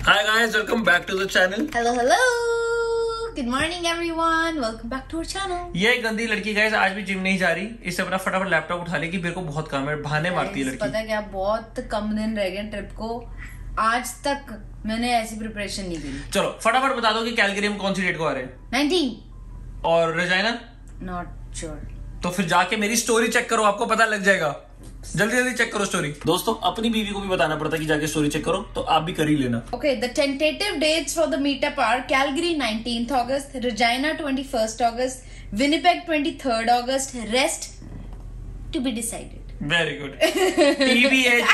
Hi guys, welcome back to the channel. Hello. Good morning everyone. Welcome back to our channel. ये गंदी लड़की guys आज भी gym नहीं जा रही। इससे अपना फटाफट लैपटॉप उठा ले कि मेरे को बहुत काम है, बहाने मारती है लड़की। पता है क्या, बहुत कम दिन रह गए ट्रिप को। आज तक मैंने ऐसी प्रिपरेशन नहीं करी। चलो फटाफट बता दो कि कैलगरी में कौन सी डेट को आ रहे हैं? 19 और रेजाइना? Not sure. तो फिर जाके मेरी स्टोरी चेक करो, आपको पता लग जाएगा। जल्दी जल्दी चेक करो स्टोरी। दोस्तों अपनी बीवी को भी बताना पड़ता है कि जाके स्टोरी चेक करो, तो आप भी कर ही लेना। Okay, the tentative dates for the meetup are Calgary 19th August, Regina 21st August, Winnipeg 23rd August, rest to be decided. Very good. TBH.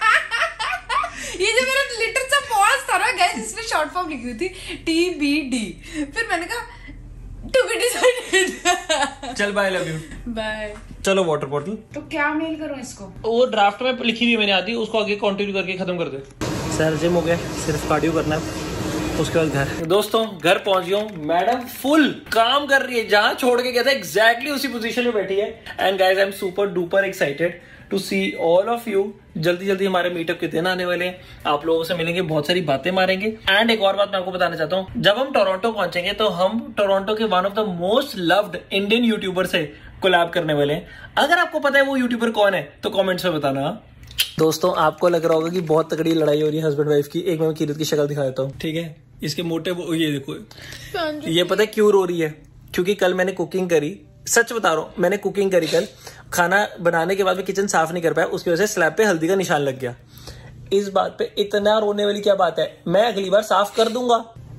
ये जो मेरा लिटिल सा पॉज था ना गाइस, इसमें शॉर्ट फॉर्म लिखी हुई थी TBD। फिर मैंने कहा to be decided। चल बाय, लव यू, बाय। चलो वाटर बॉटल। तो क्या मेल करूं इसको? वो ड्राफ्ट में लिखी हुई मैंने आधी, उसको आगे कंटिन्यू करके खत्म कर दे। सर जिम हो गया, सिर्फ कार्डियो करना है, उसके बाद घर। दोस्तों घर पहुंच गया हूं, मैडम फुल काम कर रही है, जहां छोड़ के गया था एग्जैक्टली उसी पोजीशन में बैठी है। And guys I am super duper excited to see all of you. जल्दी जल्दी हमारे मीटअप के दिन आने वाले हैं, आप लोगों से मिलेंगे, बहुत सारी बातें मारेंगे। एंड एक और बात मैं आपको बताना चाहता हूँ, जब हम टोरंटो पहुंचेंगे तो हम टोरंटो के one of the most loved Indian YouTuber से कोलैब करने वाले हैं। अगर आपको पता है वो यूट्यूबर कौन है तो कमेंट्स में बताना। दोस्तों आपको लग रहा होगा कि बहुत तगड़ी लड़ाई हो रही है हस्बैंड वाइफ की। एक मैं किरत की शक्ल दिखा देता हूँ, ठीक है? इसके मोटे ये देखो, ये पता है क्यों रो रही है? क्योंकि कल मैंने कुकिंग करी, सच बता रहा हूँ, मैंने कुकिंग करी कल। खाना बनाने के बाद मैं किचन साफ नहीं कर पाया, उसकी वजह से स्लैब पे हल्दी का निशान लग गया। इस बात पे इतना रोने वाली क्या बात है? मैं अगली बार साफ कर दूंगा।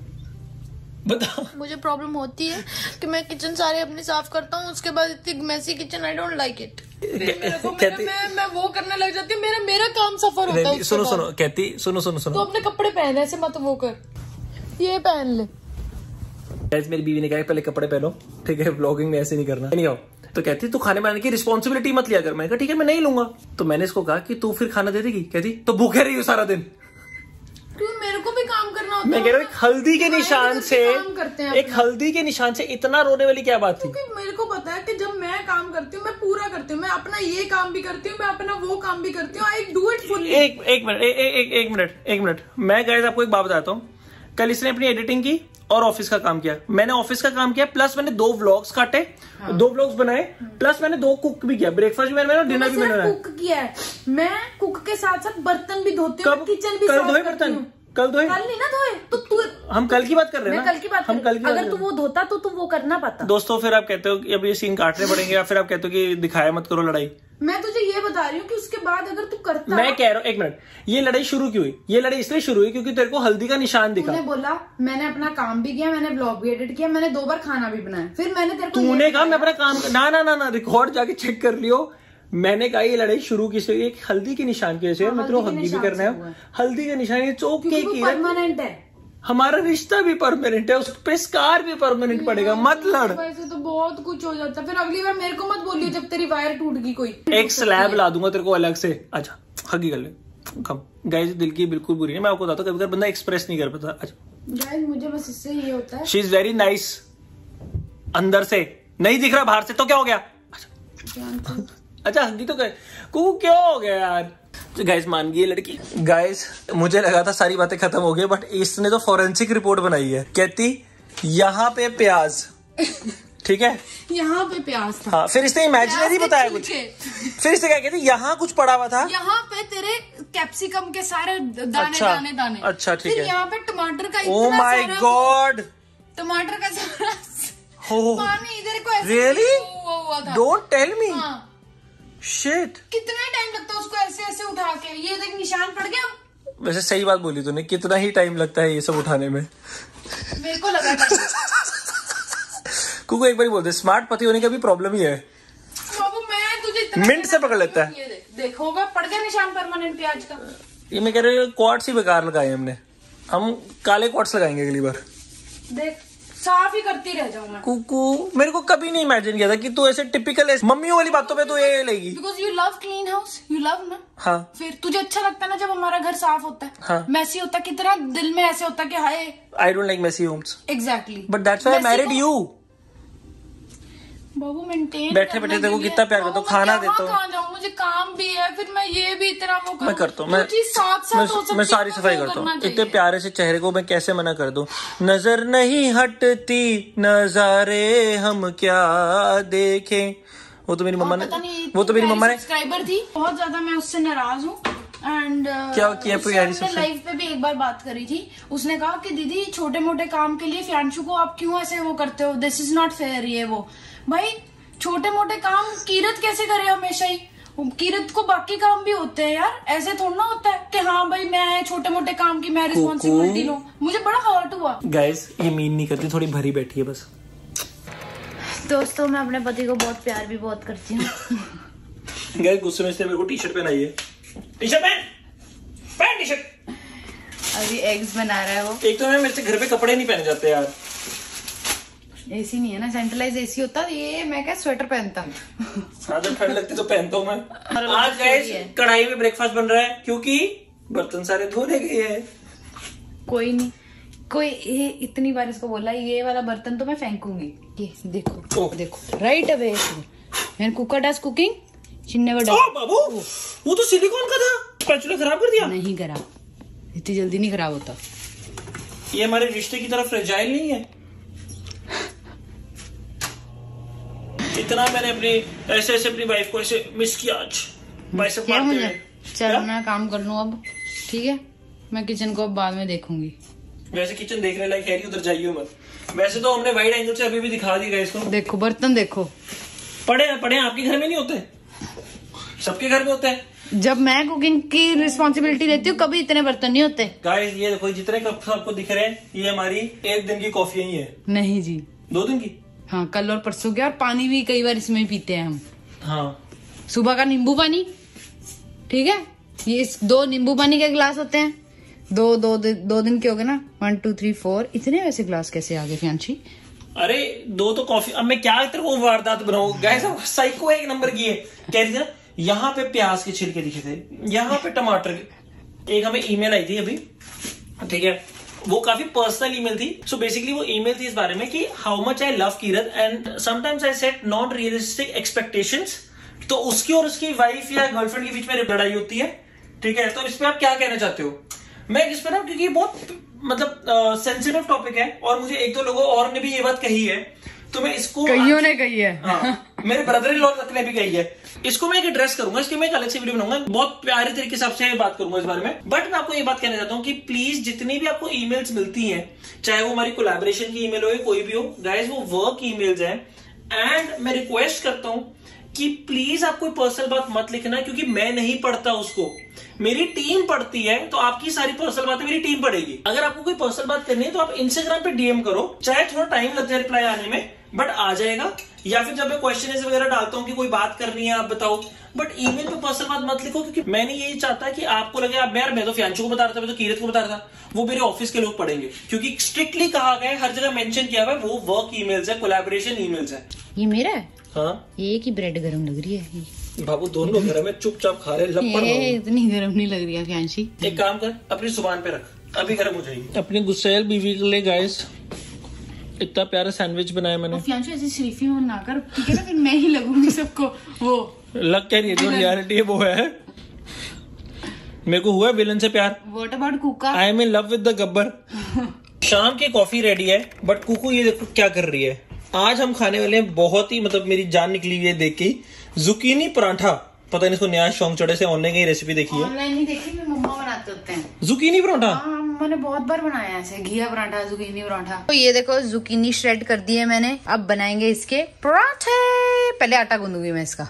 बता। मुझे प्रॉब्लम होती है कि मैं किचन सारे अपने साफ करता हूँ, उसके बाद इतनी messy kitchen, I don't like it. मैं वो करने लग जाती हूँ, मेरा काम सफर होता है। सुनो कहती, सुनो तो अपने कपड़े पहन, ऐसे मत वो कर, ये पहन ले। मेरी बीवी ने कहा पहले कपड़े पहनो, ठीक है? व्लॉगिंग में ऐसे नहीं करना। नहीं आओ तो कहती तू खाने बनाने की रिस्पॉन्सिबिलिटी मत लिया कर। मैंने कहा ठीक है मैं नहीं लूंगा। तो मैंने इसको कहा कि तू फिर खाना दे देगी? कहती तो भूखे रही हो सारा दिन। मेरे को भी काम करना होता है। मैं कह रहा हूँ हल्दी के निशान से, एक हल्दी के निशान से इतना रोने वाली क्या बात थी? क्योंकि मेरे को पता है कि जब मैं काम करती हूँ मैं पूरा करती हूँ, मैं अपना ये काम भी करती हूँ, मैं अपना वो काम भी करती हूँ। I do it fully. एक मिनट मैं गाइस आपको एक बात बताता हूँ। कल इसने अपनी एडिटिंग की और ऑफिस का काम किया, मैंने ऑफिस का काम किया, प्लस मैंने 2 व्लॉग्स काटे, 2 व्लॉग्स बनाए, प्लस मैंने 2 कुक भी किया, ब्रेकफास्ट भी मैंने, डिनर भी मैंने कुक किया है। मैं कुक के साथ साथ बर्तन भी धोती हूँ, किचन भी कल धोए बर्तन? कल धोए? कल नहीं ना धोए तो तू, हम कल की बात कर रहे हैं ना? कल की बात, हम कल की अगर तू वो धोता तो तू वो करना पाता। दोस्तों फिर आप कहते हो कि अब ये सीन काटने पड़ेंगे, या फिर आप कहते हो कि दिखाया मत करो लड़ाई। मैं तुझे ये बता रही हूँ कि उसके बाद अगर तू करता। मैं कह रहा हूँ, एक मिनट, ये लड़ाई शुरू क्यों हुई? ये लड़ाई इसलिए शुरू हुई क्योंकि तेरे को हल्दी का निशान दिखा। तूने बोला, मैंने अपना काम भी किया, मैंने ब्लॉग भी एडिट किया, मैंने 2 बार खाना भी बनाया, फिर मैंने तेरे को तूने कहा मैं अपना काम ना रिकॉर्ड जाके चेक कर लियो। मैंने कहा ये लड़ाई शुरू किससे? एक हल्दी के निशान की वजह से। मैं तेरे को हल्दी भी करना है, हल्दी के निशान चौक के परमानेंट है। हमारा रिश्ता भी परमानेंट है, उस पे स्कार भी परमानेंट पड़ेगा, मत लड़। वैसे तो बहुत कुछ हो जाता है, फिर अगली बार मेरे को मत बोलियो जब तेरी वायर टूट गई कोई। एक स्लैब ला दूंगा तेरे को अलग से। अच्छा हगी कर ले, कम। गाइस दिल की बिल्कुल बुरी है, मैं आपको बताता हूँ, कभी कभी बंदा एक्सप्रेस नहीं कर पाता। अच्छा गाइस मुझे बस इससे ये होता है, शी इज वेरी नाइस, अंदर से नहीं दिख रहा, बाहर से तो क्या हो गया? अच्छा हगी तो क्या हो गया यार? गाइस मान गई लड़की। गाइस मुझे लगा था सारी बातें खत्म हो गई, बट इसने तो फॉरेंसिक रिपोर्ट बनाई है। कहती यहाँ पे प्याज, ठीक है, यहाँ पे प्याज था। हाँ, फिर इसने इमेजिनरी बताया कुछ, फिर इसने क्या कहती यहाँ कुछ पड़ा हुआ था, यहाँ पे तेरे कैप्सिकम के सारे दाने। अच्छा, दाने। अच्छा ठीक है। यहाँ पे टमाटर का, ओ माय गॉड, टमाटर का सारा पानी इधर को ऐसे रियली? हुआ था। Don't tell me. शिट, कितना टाइम लगता है उसको ऐसे ऐसे उठा के? ये देख निशान पड़ गया। वैसे सही बात बोली तूने, कितना ही टाइम लगता है ये सब उठाने में। मेरे को लगा कुकू एक बार बोलते, स्मार्ट पति होने का भी प्रॉब्लम ही है, बाबू मैं तुझे मिनट से पकड़ लेता है। ये देख होगा, पड़ गया निशान परमानेंट प्याज का। ये मैं कह रही हूँ क्वार्ट्स ही बेकार लगाए हमने, हम काले क्वार्ट्स लगाएंगे अगली बार। देख साफ ही करती रह जाऊं मैं। कुकू मेरे को कभी नहीं इमेजिन किया था कि तू ऐसे टिपिकल मम्मियों वाली बातों पे तो ये लेगी। Because you love clean house, you love ना। हाँ फिर तुझे अच्छा लगता है ना जब हमारा घर साफ होता है। हाँ। मैसी होता है, कितना दिल में ऐसे होता है कि hi. I don't like messy homes. Exactly, but that's why I married you. बाबू मेंटेन बैठे बैठे देखो कितना प्यार करता हूँ, खाना देता हूँ। कहाँ जाऊँ, मुझे काम भी है, फिर मैं ये भी इतना वो मैं करता हूँ, मैं सारी सफाई करता हूँ। इतने प्यारे से चेहरे को मैं कैसे मना कर दूं। नजर नहीं हटती नजारे हम क्या देखें। वो तो मेरी मम्मा ने, सब्सक्राइबर थी, बहुत ज्यादा मैं उससे नाराज हूँ। एंड क्या किया प्यारी सबसे? लाइव पे भी एक बार बात करी थी, उसने कहा कि दीदी छोटे मोटे काम के लिए फ्यांशु को आप क्यों ऐसे वो करते हो, दिस इज नॉट फेयर। ये वो भाई छोटे मोटे काम कीरत कैसे करे हमेशा ही, कीरत को बाकी काम भी होते हैं यार, ऐसे थोड़ा ना होता है कि हाँ भाई मैं छोटे मोटे काम की मैं रिस्पॉन्सिबिलिटी लूं। मुझे बड़ा हर्ट हुआ। गाइस ये मीन नहीं करती, थोड़ी भरी बैठी है बस। दोस्तों मैं अपने पति को बहुत प्यार भी बहुत करती हूँ। गाइस गुस्से में इसने मेरे को टी शर्ट पहनाई है। टी शर्ट पहन टी शर्ट। अभी एग्स बना रहा है वो। एक तो मेरे से घर पे कपड़े नहीं पहने जाते यार। एसी नहीं है ना, सेंट्रलाइज एसी होता, ये मैं क्या स्वेटर पहनता हूँ। हाँ जब ठंड लगती तो पहनता हूँ मैं। आज गाइस कढ़ाई में ब्रेकफास्ट बन रहा है क्योंकि बर्तन सारे धोने गए हैं। कोई नहीं, कोई ये इतनी बार इसको बोला ये वाला बर्तन तो मैं फेंकूंगी। ये देखो देखो right away and cooker does cooking चिन्ने बड़ा। बाबू वो तो सिलिकॉन का था, स्पैचुला खराब कर दिया। नहीं करा, इतनी जल्दी नहीं खराब होता। ये हमारे रिश्ते की तरफ फ्रेजाइल नहीं है। इतना मैंने अपनी ऐसे अपनी वाइफ को ऐसे मिस किया आज। चल मैं काम कर लूं अब, ठीक है? मैं किचन को अब बाद में देखूंगी। वैसे किचन देखने लायक है, उधर जाइए मत। वैसे तो हमने वाइड एंगल से अभी भी दिखा दी गाइस को। देखो बर्तन देखो, पड़े आपके घर में नहीं होते, सबके घर में होते हैं। जब मैं कुकिंग की रिस्पॉन्सिबिलिटी लेती हूँ कभी इतने बर्तन नहीं होते। गाइस ये देखो जितने कप आपको दिख रहे हैं ये हमारी एक दिन की कॉफी ही है। नहीं जी 2 दिन की। हाँ कल और परसों के, और पानी भी कई बार इसमें पीते हैं हम। हाँ सुबह का नींबू पानी, ठीक है? ये 2 नींबू पानी के गिलास होते हैं। दो दिन के हो गए ना, 1 2 3 4। इतने वैसे गिलास कैसे आ गए फ्यांशी? अरे 2 तो कॉफी। अब मैं क्या तेरे को वारदात बनाऊं? गाइस साइको एक नंबर की है। कह रही थी ना यहाँ पे प्याज के छिलके दिखे थे, यहाँ पे टमाटर के। एक हमें ईमेल आई थी अभी, ठीक है, वो काफी पर्सनल ईमेल थी। सो बेसिकली वो ईमेल थी इस बारे में कि how much I love Kirat and sometimes I set not realistic expectations. तो उसकी और उसकी वाइफ या गर्लफ्रेंड के बीच में लड़ाई होती है, ठीक है? तो इस पे आप क्या कहना चाहते हो? मैं इस पे ना, क्योंकि बहुत मतलब सेंसिटिव टॉपिक है और मुझे 1-2 लोगों और ने भी ये बात कही है, तो मैं इसको कईयों ने कही है। हाँ, मेरे ब्रदर इन लॉ तक ने भी कही है। इसको मैं एक एड्रेस करूंगा, इसके मैं एक अलग से वीडियो बनाऊंगा, बहुत प्यारे तरीके से आपसे बात करूंगा इस बारे में। बट मैं आपको ये बात कहना चाहता हूँ कि प्लीज जितनी भी आपको ईमेल्स मिलती हैं, चाहे वो हमारी कोलैबोरेशन की ईमेल हो या कोई भी हो, गाइस वो वर्क ईमेल्स हैं। एंड मैं रिक्वेस्ट करता हूं कि प्लीज आप कोई पर्सनल बात मत लिखना, क्योंकि मैं नहीं पढ़ता उसको, मेरी टीम पढ़ती है। तो आपकी सारी पर्सनल बातें मेरी टीम पढ़ेगी। अगर आपको कोई पर्सनल बात करनी है तो आप इंस्टाग्राम पे डीएम करो, चाहे थोड़ा टाइम लग जाए रिप्लाई आने में, बट आ जाएगा। या फिर जब मैं क्वेश्चन वगैरह डालता हूँ कि कोई बात करनी है आप बताओ, बट ईमेल पे पर्सनल बात मत लिखो, क्योंकि मैं नहीं यही चाहता कि आपको लगे आप यार मैं तो फ्यांशु को बता रहा था, मैं तो कीरत को बता रहा था, वो मेरे ऑफिस के लोग पढ़ेंगे। क्योंकि स्ट्रिक्टली कहा गया है, हर जगह मेंशन किया हुआ है, वो वर्क ईमेल्स है, कोलैबोरेशन ईमेल्स है। ये मेरा है? हाँ ये की ब्रेड गरम लग रही है। बाबू दोनों घर में चुपचाप खा रहे, लपड़ ये इतनी गरम नहीं लग रही है फ्यांशी। एक काम कर, अपनी जुबान पे रख, अभी गर्म हो जाएगी। अपनी गुस्सैल बीवी के लिए गाइस इतना प्यारा सैंडविच बनाया मैंने। फ्यांशु ऐसी शरीफी हो ना कर, ठीक है ना? फिर मैं ही लगूंगी सबको। वो लग क्या रही है, जो रियलिटी है वो है। मेरे को हुआ है विलन से प्यार। What about Kuka? I am in love with the Gabbar. शाम की कॉफी रेडी है, बट कुकू ये देखो क्या कर रही है। आज हम खाने वाले हैं, बहुत ही मतलब मेरी जान निकली हुई है देख के, जुकीनी पराठा। पता नहीं इसको नया शौक चढ़े से ऑनलाइन की रेसिपी देखी है। ऑनलाइन नहीं देखी, मैं मम्मा बनाते होते हैं जुकीनी पराठा। हाँ मैंने बहुत बार बनाया ऐसे, घिया पराठा, जुकीनी पराठा। तो ये देखो जुकीनी श्रेड कर दिए मैंने, अब बनाएंगे इसके पराठे। पहले आटा गूंदूंगी मैं इसका।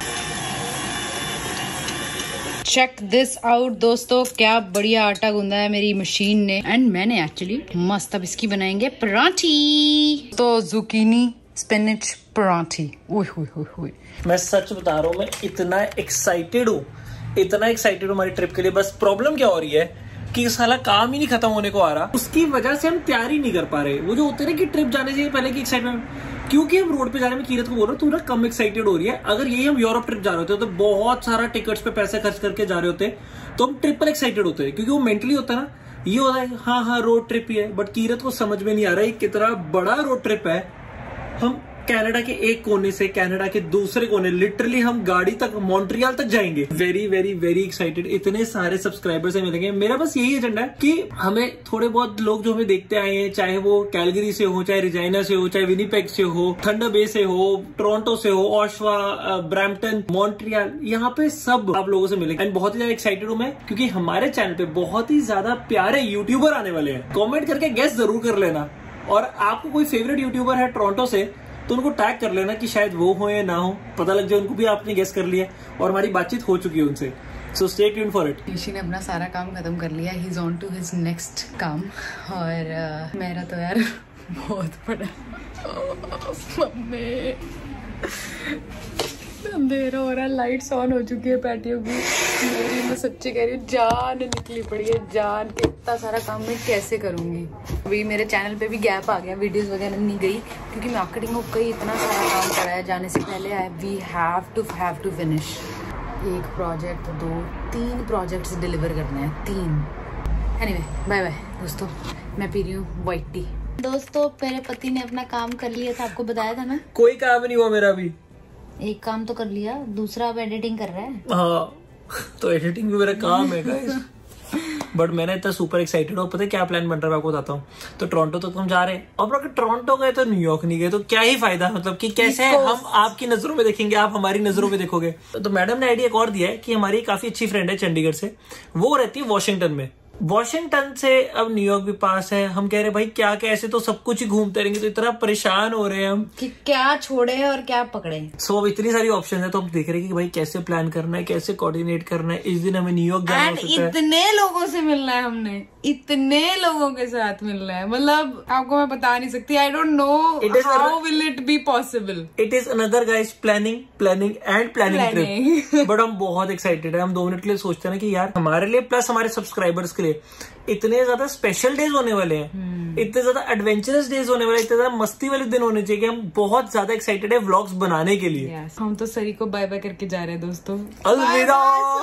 चेक दिस आउट दोस्तों, क्या बढ़िया आटा गूंदा है मेरी मशीन ने। एंड मैंने एक्चुअली मस्त, अब इसकी बनाएंगे पराठी। तो जुकीनी स्पिनच पराठी। मैं सच बता रहा हूँ, मैं इतना एक्साइटेड हूँ हमारी ट्रिप के लिए। बस प्रॉब्लम क्या हो रही है कि साला काम ही नहीं खत्म होने को आ रहा, उसकी वजह से हम तैयारी नहीं कर पा रहे। वो जो होते ना कि ट्रिप जाने से पहले की एक्साइटमेंट, क्योंकि हम रोड पे जाने में कीरत को बोल रहे तू ना कम एक्साइटेड हो रही है। अगर यही हम यूरोप ट्रिप जा रहे होते तो बहुत सारा टिकट्स पे पैसे खर्च करके जा रहे होते, तो हम ट्रिपल एक्साइटेड होते हैं, क्योंकि वो मेंटली होता है ना, ये होता है हाँ रोड ट्रिप ही है। बट कीरत को समझ में नहीं आ रहा है कितना बड़ा रोड ट्रिप है। हम कनाडा के एक कोने से कनाडा के दूसरे कोने, लिटरली हम गाड़ी तक मॉन्ट्रियल तक जाएंगे। Very very very excited. इतने सारे सब्सक्राइबर्स हमें मिलेंगे। मेरा बस यही एजेंडा है कि हमें थोड़े बहुत लोग जो हमें देखते आए हैं, चाहे वो कैलगरी से हो, चाहे रिजाइना से हो, चाहे विनीपेग से हो, थंडर बे से हो, टोरंटो से हो, ऑशवा, ब्रैम्पटन, मॉन्ट्रियल, यहाँ पे सब आप लोगों से मिलेंगे। एंड बहुत ही ज्यादा एक्साइटेड हूँ मैं, क्योंकि हमारे चैनल पे बहुत ही ज्यादा प्यारे यूट्यूबर आने वाले हैं। कमेंट करके गेस जरूर कर लेना, और आपको कोई फेवरेट यूट्यूबर है टोरंटो से तो उनको टैग कर लेना कि शायद वो हो या ना हो, पता लग जाए उनको भी आपने गेस कर लिया और हमारी बातचीत हो चुकी है उनसे। So stay tuned for it. Rishi ने अपना सारा काम खत्म कर लिया, he is on to his next काम। और मेरा तो यार बहुत बड़ा मम्मी अंधेरा हो रहा है, लाइट्स ऑन हो चुकी है पैटियो की। मेरी, मैं सच्ची कह रही हूँ, जान निकली पड़ी है जान के। इतना सारा काम मैं कैसे करूँगी। अभी मेरे चैनल पे भी गैप आ गया, वीडियोस वगैरह नहीं गई क्योंकि मार्केटिंग को कई इतना सारा काम करा है जाने से पहले। वी हैव टू फिनिश एक प्रोजेक्ट, 2-3 प्रोजेक्ट्स डिलीवर करने हैं, 3। एनीवे बाय बाय दोस्तों, मैं पी रही हूँ व्हाइट टी। दोस्तों मेरे पति ने अपना काम कर लिया था, आपको बताया था ना। कोई काम नहीं हुआ मेरा अभी। एक काम तो कर लिया, दूसरा अब एडिटिंग कर रहा है। हाँ तो एडिटिंग भी मेरा काम है गाइस। बट मैंने इतना सुपर एक्साइटेड हो, पता है क्या प्लान बन रहा है आपको बताता हूँ। तो टोरंटो तक हम जा रहे हैं, और अगर टोरंटो गए तो न्यूयॉर्क नहीं गए तो क्या ही फायदा, मतलब कि कैसे हम आपकी नजरों में देखेंगे, आप हमारी नजरों में देखोगे। तो मैडम ने आइडिया एक और दिया है कि हमारी काफी अच्छी फ्रेंड है चंडीगढ़ से, वो रहती है वॉशिंगटन में। वॉशिंगटन से अब न्यूयॉर्क भी पास है। हम कह रहे भाई क्या क्या ऐसे तो सब कुछ ही घूमते रहेंगे, तो इतना परेशान हो रहे हैं हम कि क्या छोड़े और क्या पकड़े। सो अब इतनी सारी ऑप्शन है, तो हम देख रहे हैं कि भाई कैसे प्लान करना है, कैसे कोऑर्डिनेट करना है। इस दिन हमें न्यूयॉर्क जाना हो सकता है। इतने लोगों से मिलना है, हमने इतने लोगों के साथ मिलना है, मतलब आपको मैं बता नहीं सकती। I don't know how will it be possible. It is another guys planning and planning trip. But हम बहुत एक्साइटेड है। हम 2 मिनट के लिए सोचते हैं ना कि यार हमारे लिए प्लस हमारे सब्सक्राइबर्स के लिए इतने ज्यादा स्पेशल डेज होने वाले हैं, इतने ज्यादा एडवेंचरस डेज होने वाले, इतने ज्यादा मस्ती वाले दिन होने चाहिए कि हम बहुत ज्यादा एक्साइटेड है व्लॉग्स बनाने के लिए। हम तो सरी को बाय बाय करके जा रहे हैं दोस्तों। अलविदा,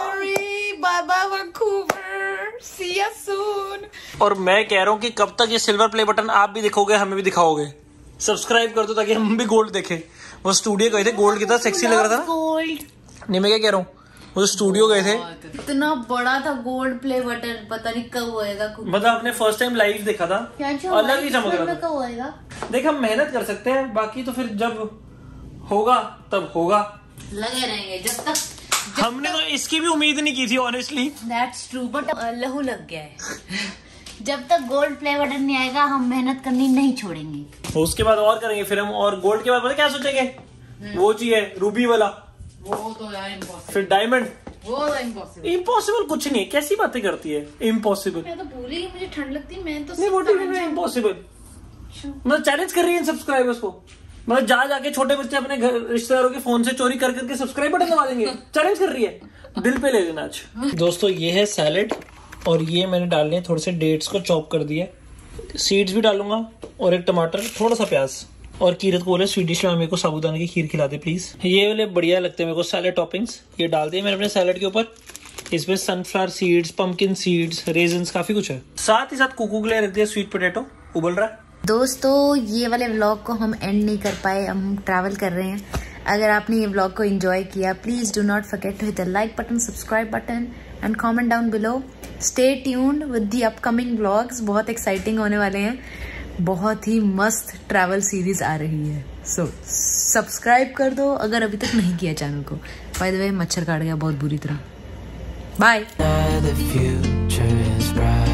bye bye Vancouver, see you soon. और मैं कह रहा हूँ कि कब तक ये सिल्वर प्ले बटन आप भी दिखाओगे, हमें भी दिखाओगे। सब्सक्राइब कर दो ताकि हम भी गोल्ड देखें। वो स्टूडियो गए थे, गोल्ड कितना सेक्सी लग रहा था। गोल्ड नहीं, मैं क्या कह रहा हूँ, वो स्टूडियो गए थे, इतना बड़ा था गोल्ड प्ले बटन, पता नहीं कब होएगा। मतलब आपने फर्स्ट टाइम लाइव देखा था, अलग ही चमक रहा था। कब होएगा? देख हम मेहनत कर सकते हैं, बाकी तो फिर जब होगा तब होगा। लगे रहेंगे जब तक। हमने तो इसकी भी उम्मीद नहीं की थी ऑनेस्टली। दैट्स ट्रू, बट लहू लग गया है। जब तक गोल्ड प्ले बटन नहीं आएगा हम मेहनत करनी नहीं छोड़ेंगे। उसके बाद और करेंगे फिर हम, और गोल्ड के बाद पता क्या सोचेंगे, वो चाहिए रूबी वाला, वो तो यार इम्पॉसिबल। फिर डायमंड, वो तो इम्पॉसिबल। इम्पॉसिबल कुछ नहीं, कैसी बातें करती है इम्पॉसिबल। मैं तो भूली, मुझे ठंड लगती है। मैं तो नहीं वो ठीक है, इम्पॉसिबल मतलब चैलेंज कर रही है सब्सक्राइबर्स को। मतलब जाके छोटे बच्चे अपने घर रिश्तेदारों के फोन से चोरी कर करके सब्सक्राइब बटन दबा देंगे। चैलेंज कर रही है, दिल पे ले लेना आज। दोस्तों ये है सैलेड, और ये मैंने डालने हैं थोड़े से डेट्स को चॉप कर दिया, सीड्स भी डालूंगा, और एक टमाटर, थोड़ा सा प्याज। और कीरत को बोले स्वीडिश में मेरे को साबूदाने की खीर खिला दे प्लीज। ये वाले बढ़िया लगते हैं मेरे को सैलेड टॉपिंग्स। ये डाल दिए मैंने अपने सैलेड के ऊपर। इसमें sunflower seeds, pumpkin seeds, raisins, काफी कुछ है। साथ ही साथ कुकू के लिए रख दिया स्वीट पोटैटो, उबल रहा है। दोस्तों ये वाले व्लॉग को हम एंड नहीं कर पाए, हम ट्रैवल कर रहे हैं। अगर आपने ये व्लॉग को एंजॉय किया, please do not forget to hit the like button, subscribe button and comment down below. Stay tuned with the upcoming vlogs, बहुत एक्साइटिंग होने वाले हैं। बहुत ही मस्त ट्रैवल सीरीज आ रही है, सो सब्सक्राइब कर दो अगर अभी तक नहीं किया चैनल को। बाय द वे मच्छर काट गया बहुत बुरी तरह। बाय।